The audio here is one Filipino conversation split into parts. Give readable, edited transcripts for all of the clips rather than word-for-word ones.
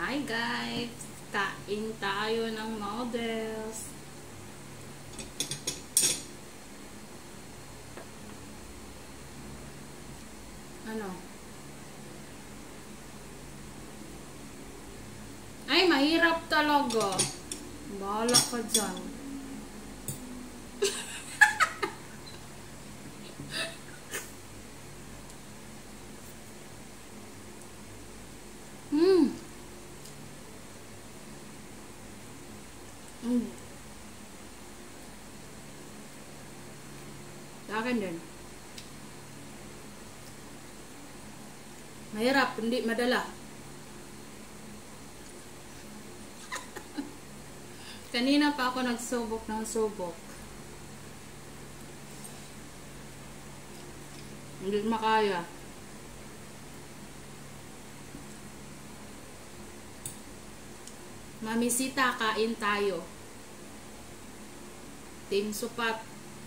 Hi guys! Kain tayo ng noodles. Ano? Ay, mahirap talaga. Bahala ka dyan. Sa akin din. Mahirap, hindi madala. Kanina pa ako nagsubok ng subok. Hindi makaya. Mamisita, kain tayo. Team Supat.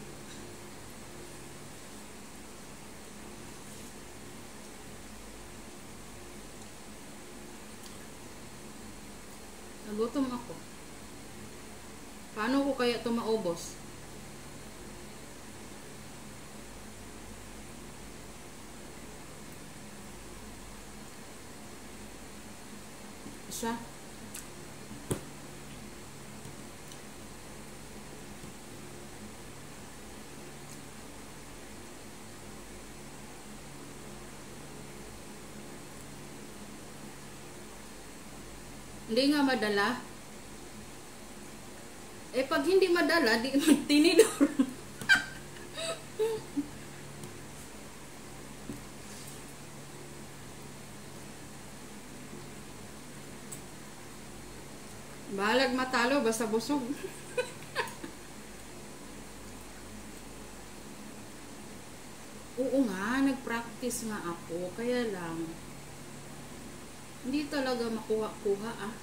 Nagutom ako. Paano ko kaya ito maubos? Isa. Hindi nga madala. Eh, pag hindi madala, di magtinidor. Balag matalo, basta busog. Oo nga, nag-practice nga ako. Kaya lang, hindi talaga makuha-kuha ah.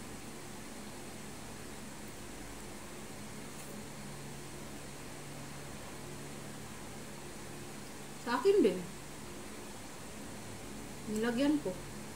Sa akin din. Nilagyan ko.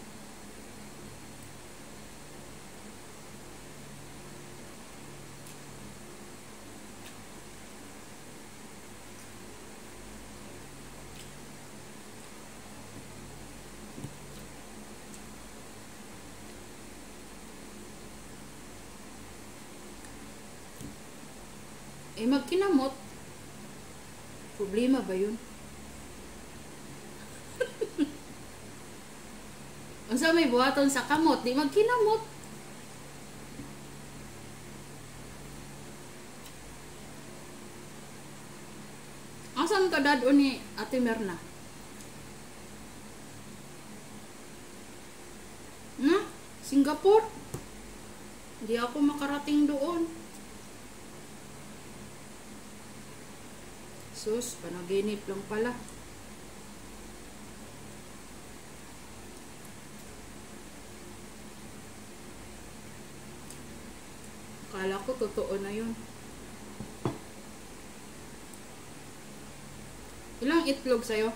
Eh, magkinamot. Problema ba yun? Unsa may buhaton sa kamot, di magkinamot. Asan ka dad ni Ate Merna? Na? Singapore? Hindi ako makarating doon. Sus, panaginip lang pala. Akala ko totoo na yun. Ilang itlog sa'yo?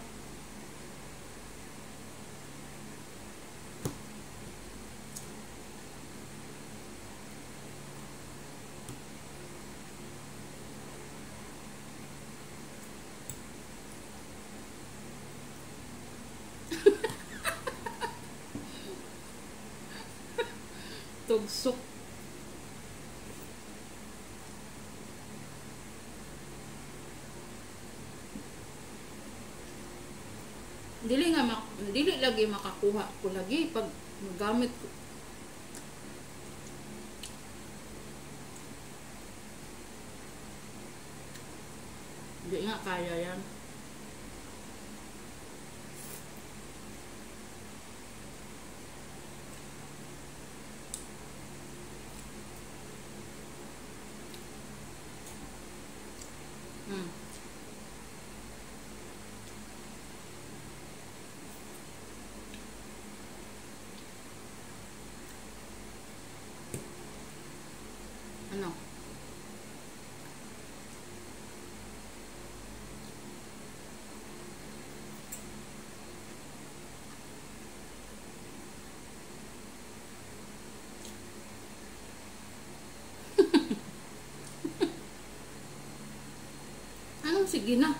Tugsok. Dili lagi makakuha ko lagi pag gamit ko. Hindi nga kaya yan. Ano? Sige na.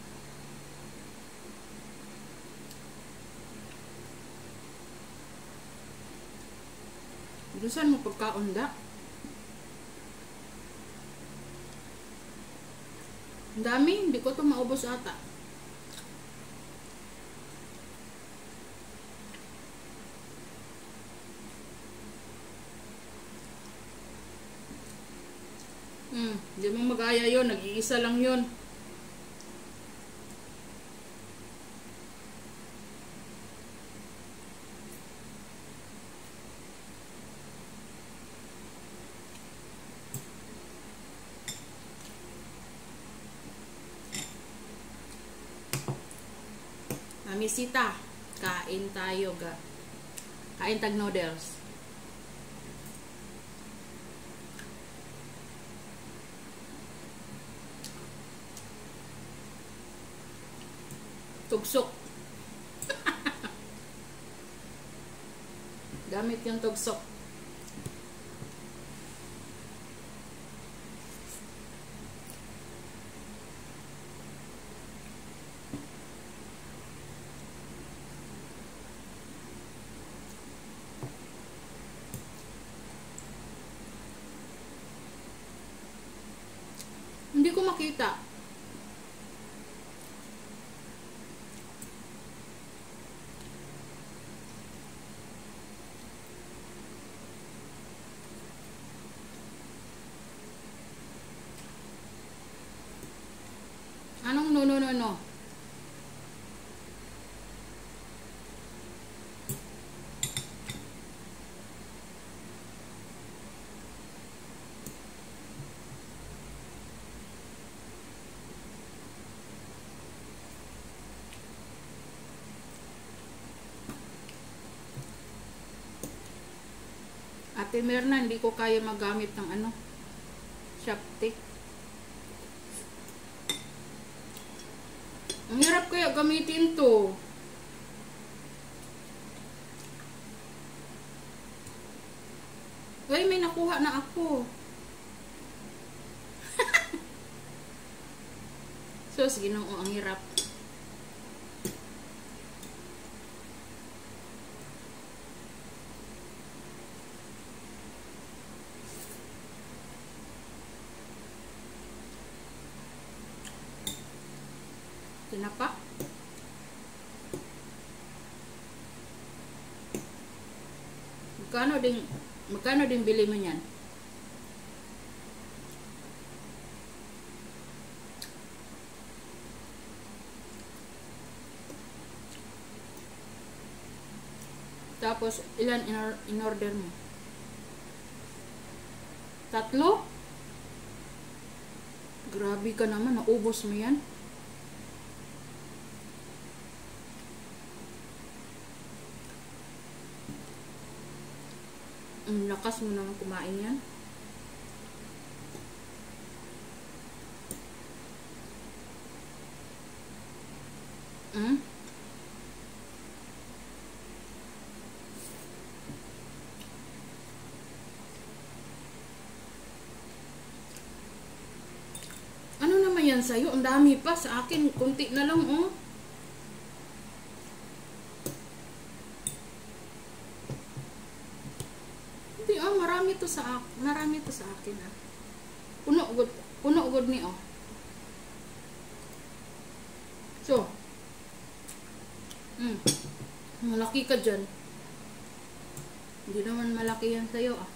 Saan mo pagkaunda? Ang dami, hindi ko ito maubos ata. Hindi mo mag-aya yun, nag-iisa lang yun. Mamisita, kain tayo ga. Kain tag noodles. Tugsok. Gamit yung tugsok. Hindi ko makita. Anong no? Ate Merna, hindi ko kaya magamit ng ano, Shoptik. Ang hirap kaya gamitin to. Ay, may nakuha na ako. So, sige nung ang hirap. Tinapa. Magkano din bili mo niyan? Tapos, ilan in order mo? 3? Grabe ka naman, naubos mo yan. Ang lakas mo naman kumain yan. Ano naman yan sa'yo? Ang dami pa. Sa akin, kunti na lang, oh. Marami to sa akin, ah. Puno good ni, oh. So, malaki ka dyan. Hindi naman malaki yan sa'yo, ah.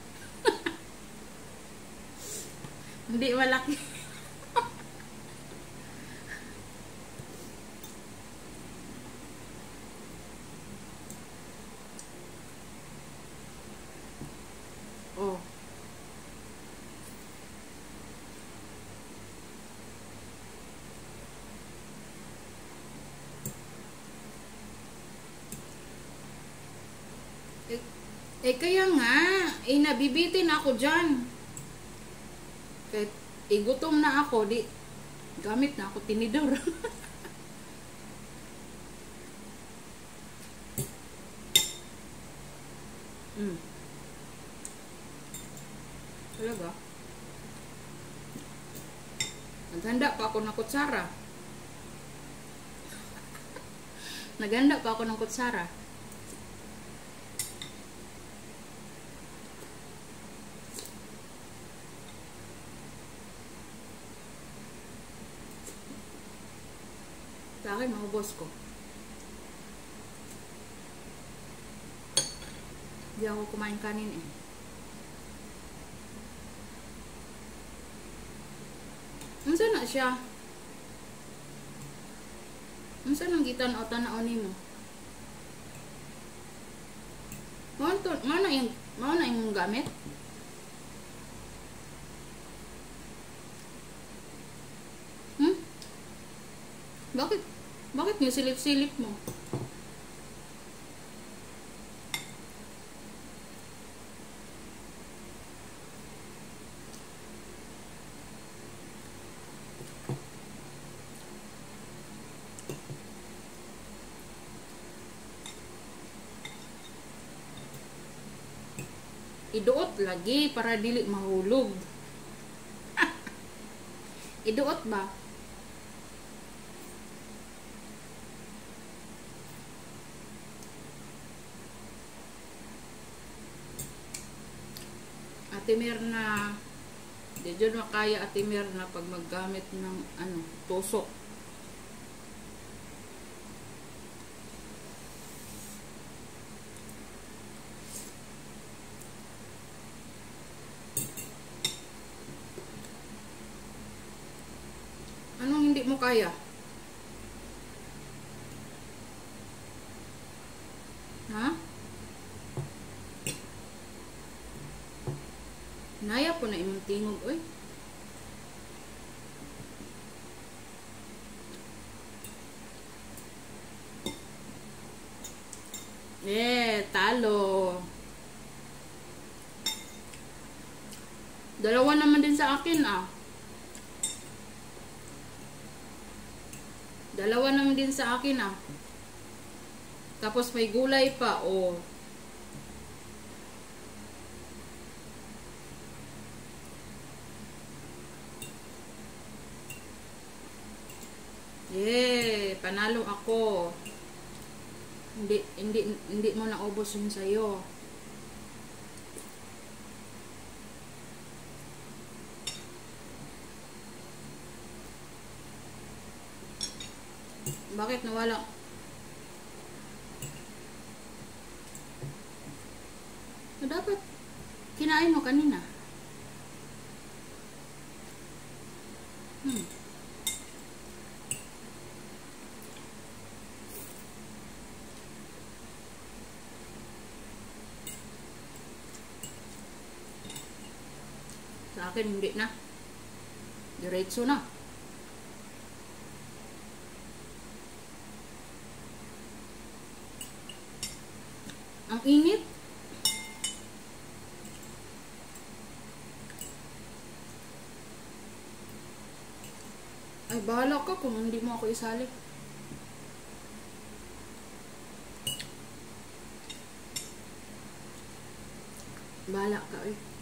Hindi malaki. Oh. Kaya nga, nabibitin ako dyan. Kahit gutom na ako, gamit na ako tinidor. Talaga? Naghanda pa ako ng kutsara. Naghanda pa ako ng kutsara. Sa akin, maubos ko. Hindi ako kumain kanin eh. Unsa na siya? Unsa nang gitan o tanaw nimo? Mao na yung gamit? Bakit niyo silip-silip mo? Iduot lagi para dili mahulog. Iduot ba? Ate Mirna, di dyan makaya Ate Mirna pag maggamit ng tusok. Anong hindi mo kaya? Ha? Naya po na imong tingog, oy. Talo. Dalawa naman din sa akin, ah. Dalawa naman din sa akin, ah. Tapos may gulay pa, oh. Panalo ako. Hindi mo naubos yung sayo. Bakit nawala? Dapat kinain mo kanina. Sa akin hindi na. Diretso na. Ang init. Ay, bahala ka kung hindi mo ako isali. Bahala ka, eh.